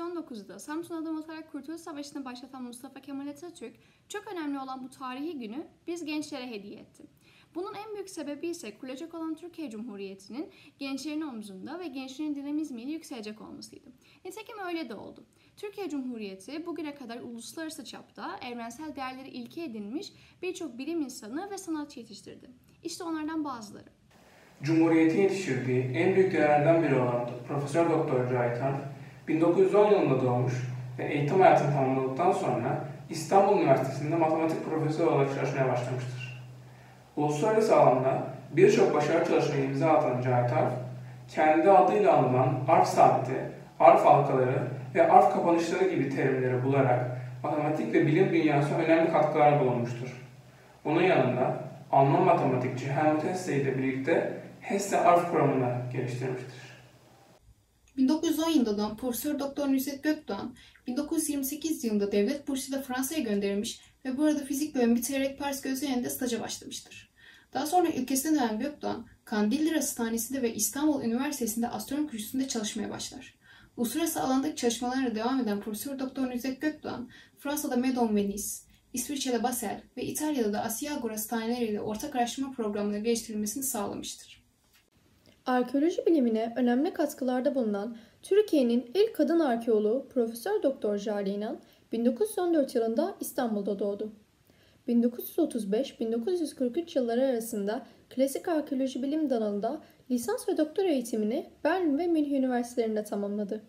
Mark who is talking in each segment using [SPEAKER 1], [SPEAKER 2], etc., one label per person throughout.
[SPEAKER 1] 1919'da Samsun adım atarak Kurtuluş Savaşı'nı başlatan Mustafa Kemal Atatürk, çok önemli olan bu tarihi günü biz gençlere hediye etti. Bunun en büyük sebebi ise kurulacak olan Türkiye Cumhuriyeti'nin gençlerin omzunda ve gençlerin dinamizmiyle yükselecek olmasıydı. Nitekim öyle de oldu. Türkiye Cumhuriyeti bugüne kadar uluslararası çapta evrensel değerleri ilke edinmiş birçok bilim insanı ve sanatçı yetiştirdi. İşte onlardan bazıları.
[SPEAKER 2] Cumhuriyet'in yetiştirdiği en büyük değerlerden biri olan Profesör Doktor Cahit Arf, 1910 yılında doğmuş ve eğitim hayatını tamamladıktan sonra İstanbul Üniversitesi'nde matematik profesörü olarak çalışmaya başlamıştır. Uluslararası alanda birçok başarı çalışmaya imza atan Cahit Arf, kendi adıyla anılan arf sabiti, arf halkaları ve arf kapanışları gibi terimleri bularak matematik ve bilim dünyasına önemli katkılar bulunmuştur. Bunun yanında Alman matematikçi Helmut Hesse ile birlikte Hesse-Arf kuramını geliştirmiştir.
[SPEAKER 3] 1910 yılında doğan Profesör Doktor Nusret Gökdoğan, 1928 yılında devlet bursuyla Fransa'ya gönderilmiş ve burada fizik bölümü bitirerek Paris Gözleri'nde staja başlamıştır. Daha sonra ülkesine dönen Gökdoğan, Kandilli Rasathanesi'nde ve İstanbul Üniversitesi'nde astronomi kürsüsünde çalışmaya başlar. Uluslararası alandaki çalışmalarına devam eden Profesör Doktor Nusret Gökdoğan, Fransa'da Meudon ve Nice, İsviçre'de Basel ve İtalya'da da Asiago Rasathaneleriyle ortak araştırma programları geliştirilmesini sağlamıştır.
[SPEAKER 4] Arkeoloji bilimine önemli katkılarda bulunan Türkiye'nin ilk kadın arkeoloğu Profesör Doktor Jale İnan 1914 yılında İstanbul'da doğdu. 1935-1943 yılları arasında klasik arkeoloji bilim dalında lisans ve doktora eğitimini Berlin ve Münih üniversitelerinde tamamladı.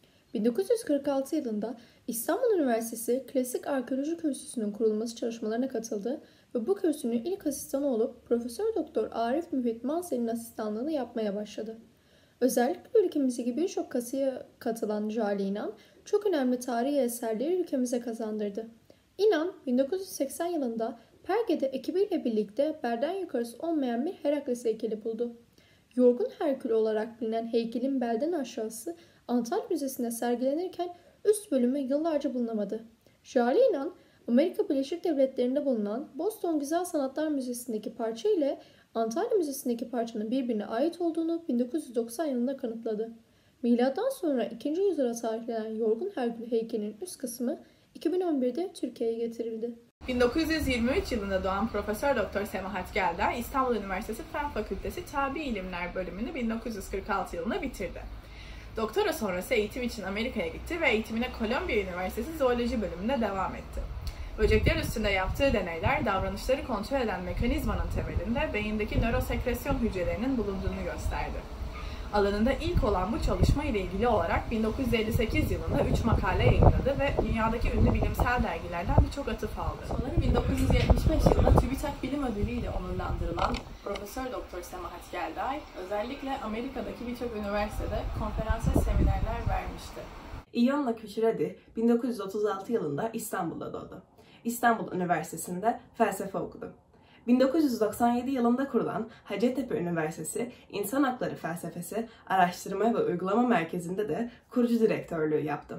[SPEAKER 4] 1946 yılında İstanbul Üniversitesi Klasik Arkeoloji Kürsüsü'nün kurulması çalışmalarına katıldı ve bu kürsünün ilk asistanı olup Profesör Doktor Arif Müfit Mansel'in asistanlığını yapmaya başladı. Özellikle ülkemizdeki birçok kasıya katılan Jale İnan, çok önemli tarihi eserleri ülkemize kazandırdı. İnan, 1980 yılında Perge'de ekibiyle birlikte belden yukarısı olmayan bir Herakles heykeli buldu. Yorgun Herkül olarak bilinen heykelin belden aşağısı Antalya Müzesi'nde sergilenirken üst bölümü yıllarca bulunamadı. Jale İnan, Amerika Birleşik Devletleri'nde bulunan Boston Güzel Sanatlar Müzesi'ndeki parça ile Antalya Müzesi'ndeki parçanın birbirine ait olduğunu 1990 yılında kanıtladı. Milattan sonra 2. yüzyıla tarihlenen Yorgun Herkül heykelinin üst kısmı 2011'de Türkiye'ye getirildi.
[SPEAKER 5] 1923 yılında doğan Profesör Doktor Semahat Gelder, İstanbul Üniversitesi Fen Fakültesi Tabi İlimler bölümünü 1946 yılında bitirdi. Doktora sonrası eğitim için Amerika'ya gitti ve eğitimine Kolombiya Üniversitesi Zooloji bölümünde devam etti. Böcekler üstünde yaptığı deneyler, davranışları kontrol eden mekanizmanın temelinde beyindeki nörosekresyon hücrelerinin bulunduğunu gösterdi. Alanında ilk olan bu çalışma ile ilgili olarak 1958 yılında 3 makale yayınladı ve dünyadaki ünlü bilimsel dergilerden birçok atıf aldı. Sonra 1975 yılında TÜBİTAK Bilim Ödülü ile onurlandırılan Profesör Doktor Semahat Gelday, özellikle Amerika'daki birçok üniversitede konferans ve seminerler vermişti.
[SPEAKER 6] İyonla Küçüredi 1936 yılında İstanbul'da doğdu. İstanbul Üniversitesi'nde felsefe okudu. 1997 yılında kurulan Hacettepe Üniversitesi İnsan Hakları Felsefesi Araştırma ve Uygulama Merkezi'nde de kurucu direktörlüğü yaptı.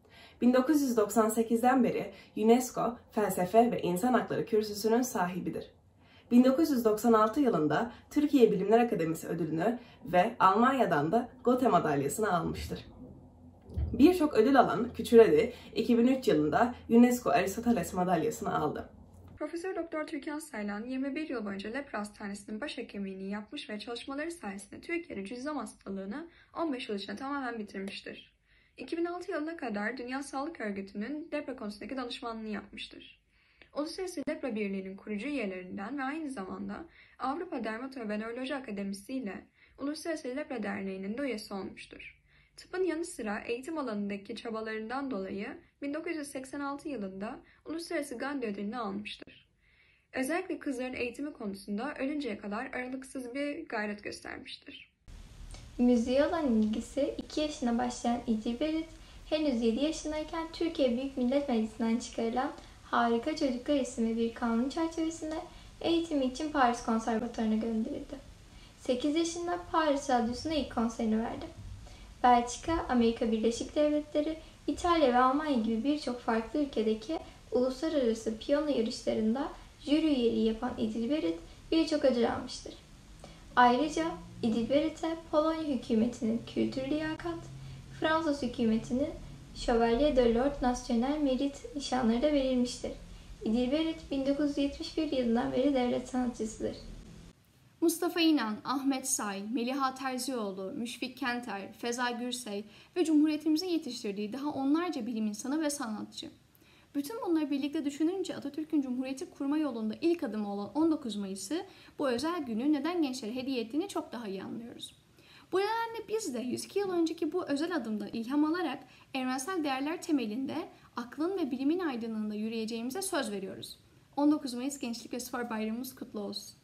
[SPEAKER 6] 1998'den beri UNESCO Felsefe ve İnsan Hakları Kürsüsü'nün sahibidir. 1996 yılında Türkiye Bilimler Akademisi ödülünü ve Almanya'dan da Gothe madalyasını almıştır. Birçok ödül alan Küçüredi, 2003 yılında UNESCO Aristoteles madalyasını aldı.
[SPEAKER 7] Profesör Doktor Türkan Saylan 21 yıl boyunca lepra hastanesinin başhekimliğini yapmış ve çalışmaları sayesinde Türkiye'nin cüzzam hastalığını 15 yıl içinde tamamen bitirmiştir. 2006 yılına kadar Dünya Sağlık Örgütü'nün lepra konusundaki danışmanlığını yapmıştır. Uluslararası Lepra Birliği'nin kurucu üyelerinden ve aynı zamanda Avrupa Dermatoveneroloji Akademisi ile Uluslararası Lepra Derneği'nin de üyesi olmuştur. Tıbbın yanı sıra eğitim alanındaki çabalarından dolayı 1986 yılında Uluslararası Gandhi ödülünü almıştır. Özellikle kızların eğitimi konusunda ölünceye kadar aralıksız bir gayret göstermiştir.
[SPEAKER 8] Müziğe olan ilgisi 2 yaşına başlayan İdil Berit, henüz 7 yaşındayken Türkiye Büyük Millet Meclisi'nden çıkarılan Harika Çocuklar isimli bir kanun çerçevesinde eğitimi için Paris Konservatuvarı'na gönderildi. 8 yaşında Paris Radyosu'nda ilk konserini verdi. Belçika, Amerika Birleşik Devletleri, İtalya ve Almanya gibi birçok farklı ülkedeki uluslararası piyano yarışlarında jüri üyeliği yapan İdil Berit birçok ödül almıştır. Ayrıca İdil Berit'e Polonya hükümetinin kültür liyakat, Fransız hükümetinin Chevalier de l'Ordre National Mérite nişanları da verilmiştir. İdil Berit 1971 yılından beri devlet sanatçısıdır.
[SPEAKER 1] Mustafa İnan, Ahmet Say, Meliha Terzioğlu, Müşfik Kenter, Feza Gürsey ve Cumhuriyetimizin yetiştirdiği daha onlarca bilim insanı ve sanatçı. Bütün bunları birlikte düşününce Atatürk'ün Cumhuriyeti kurma yolunda ilk adımı olan 19 Mayıs'ı bu özel günü neden gençlere hediye ettiğini çok daha iyi anlıyoruz. Bu nedenle biz de 102 yıl önceki bu özel adımda ilham alarak evrensel değerler temelinde aklın ve bilimin aydınlığında yürüyeceğimize söz veriyoruz. 19 Mayıs Gençlik ve Spor Bayramımız kutlu olsun.